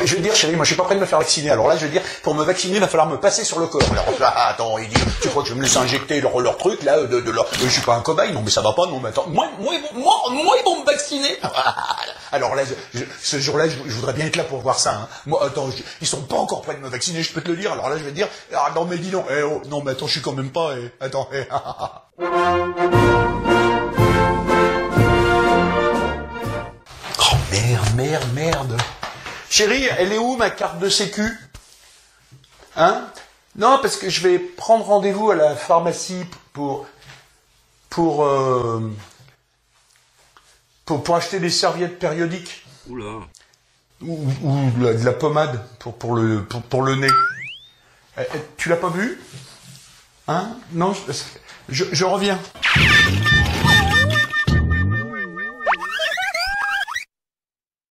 je veux dire, chérie, moi je suis pas prêt de me faire vacciner. Alors là, je veux dire, pour me vacciner, il va falloir me passer sur le corps. Alors là, attends, il dit, tu crois que je vais me laisser injecter leur truc là, je suis pas un cobaye, non mais ça va pas, non mais attends, moi ils vont me vacciner. Alors là, ce jour-là, je voudrais bien être là pour voir ça. Hein. Moi, attends, ils sont pas encore prêts de me vacciner, je peux te le dire. Alors là, je vais dire, ah non mais dis non, non mais attends, je suis quand même pas, attends, Oh merde. Chérie, elle est où ma carte de sécu? Hein? Non, parce que je vais prendre rendez-vous à la pharmacie pour acheter des serviettes périodiques. Oula. Ou de la pommade pour le nez. Tu l'as pas vu? Hein? Non, je reviens.